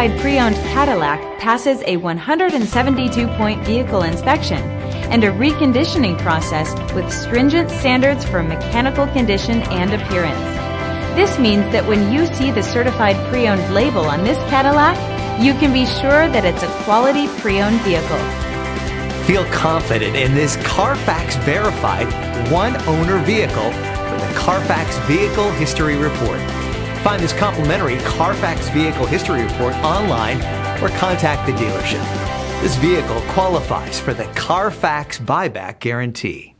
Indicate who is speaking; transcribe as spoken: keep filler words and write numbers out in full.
Speaker 1: certified pre-owned Cadillac passes a one hundred seventy-two point vehicle inspection and a reconditioning process with stringent standards for mechanical condition and appearance. This means that when you see the certified pre-owned label on this Cadillac, you can be sure that it's a quality pre-owned vehicle.
Speaker 2: Feel confident in this Carfax verified one-owner vehicle with a Carfax Vehicle History Report. Find this complimentary Carfax Vehicle History Report online or contact the dealership. This vehicle qualifies for the Carfax Buyback Guarantee.